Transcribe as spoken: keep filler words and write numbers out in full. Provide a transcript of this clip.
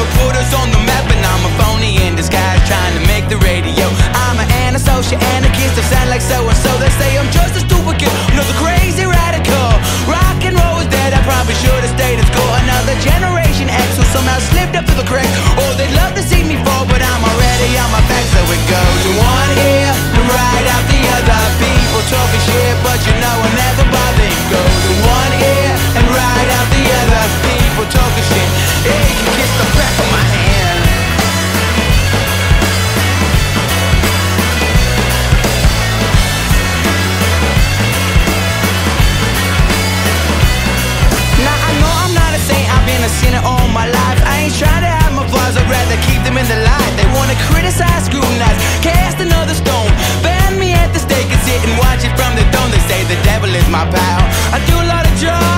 put us on the map, and I'm a phony in disguise trying to make the radio. I'm an antisocial anarchist, I sound like so-and-so. They say I'm just a stupid kid, another crazy radical. Rock and roll is dead, I probably should have stayed at school. Another generation X who somehow slipped up through the cracks. Oh, they'd love to see me fall, but I'm already on my back. So it goes one ear and right out the other. People talking shit, but you know I never bother. It goes one ear and right out the other. People talking shit, yeah, you can kiss the back of my hand. Now I know I'm not a saint, I've been a sinner all my life. I ain't trying to have my flaws, I'd rather keep them in the light. They wanna criticize, scrutinize, cast another stone, ban me at the stake and sit and watch it from the throne. They say the devil is my pal, I do a lot of drugs,